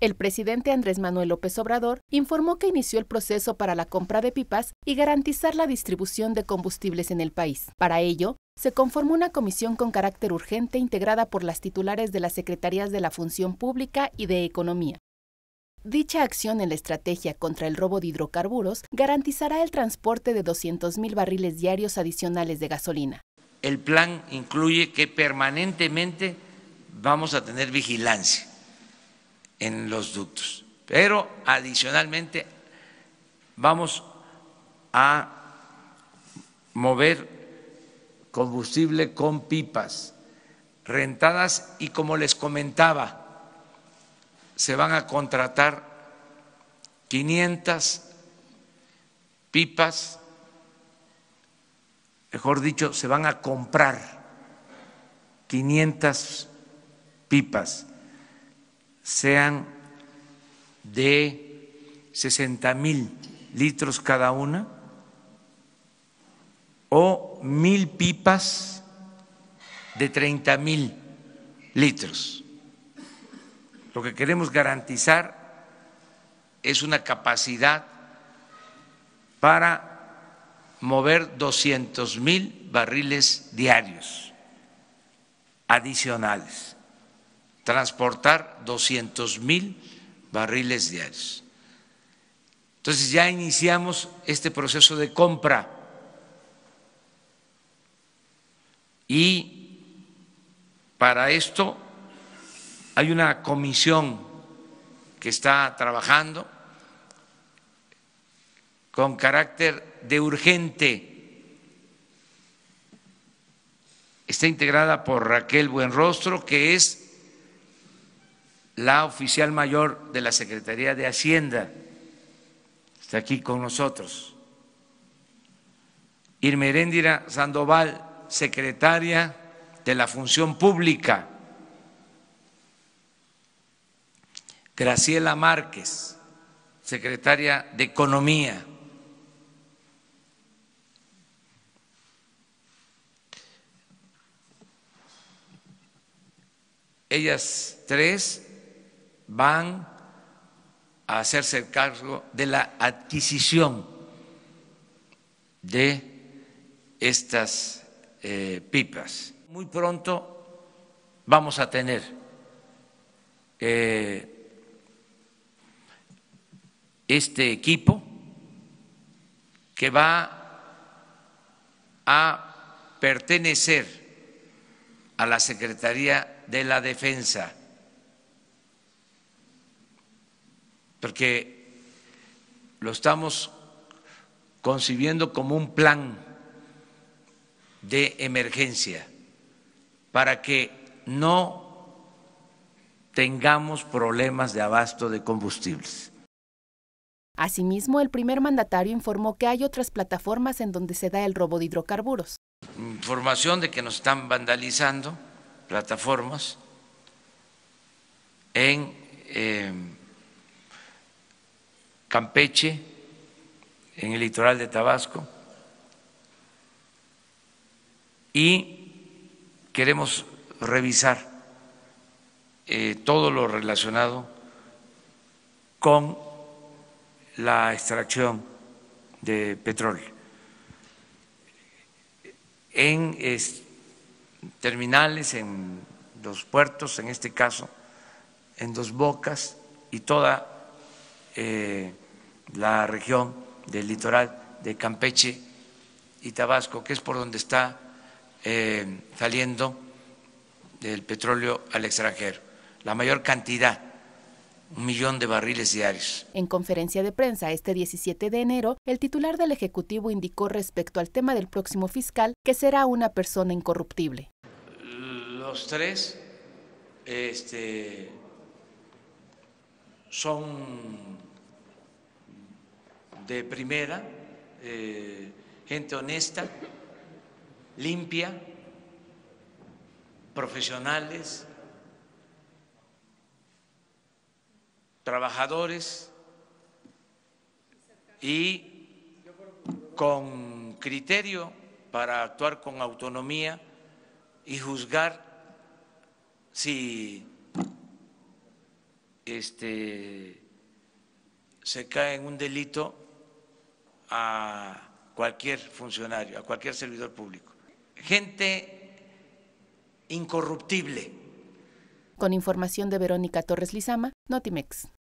El presidente Andrés Manuel López Obrador informó que inició el proceso para la compra de pipas y garantizar la distribución de combustibles en el país. Para ello, se conformó una comisión con carácter urgente integrada por las titulares de las Secretarías de la Función Pública y de Economía. Dicha acción en la estrategia contra el robo de hidrocarburos garantizará el transporte de 200,000 barriles diarios adicionales de gasolina. El plan incluye que permanentemente vamos a tener vigilancia en los ductos, pero adicionalmente vamos a mover combustible con pipas rentadas y, como les comentaba, se van a contratar 500 pipas, mejor dicho, se van a comprar 500 pipas, sean de 60,000 litros cada una o 1,000 pipas de 30,000 litros. Lo que queremos garantizar es una capacidad para mover 200,000 barriles diarios adicionales, transportar 200,000 barriles diarios. Entonces ya iniciamos este proceso de compra y para esto hay una comisión que está trabajando con carácter de urgente. Está integrada por Raquel Buenrostro, que es la oficial mayor de la Secretaría de Hacienda, está aquí con nosotros. Irma Heréndira Sandoval, secretaria de la Función Pública. Graciela Márquez, secretaria de Economía. Ellas tres van a hacerse cargo de la adquisición de estas pipas. Muy pronto vamos a tener este equipo que va a pertenecer a la Secretaría de la Defensa, porque lo estamos concibiendo como un plan de emergencia para que no tengamos problemas de abasto de combustibles. Asimismo, el primer mandatario informó que hay otras plataformas en donde se da el robo de hidrocarburos. Información de que nos están vandalizando plataformas en Campeche, en el litoral de Tabasco, y queremos revisar todo lo relacionado con la extracción de petróleo en terminales, en los puertos, en este caso en Dos Bocas y toda la región del litoral de Campeche y Tabasco, que es por donde está saliendo el petróleo al extranjero, la mayor cantidad, 1,000,000 de barriles diarios. En conferencia de prensa este 17 de enero, el titular del Ejecutivo indicó respecto al tema del próximo fiscal que será una persona incorruptible. Los tres son de primera, gente honesta, limpia, profesionales, trabajadores y con criterio para actuar con autonomía y juzgar si se cae en un delito a cualquier funcionario, a cualquier servidor público. Gente incorruptible. Con información de Verónica Torres Lizama, Notimex.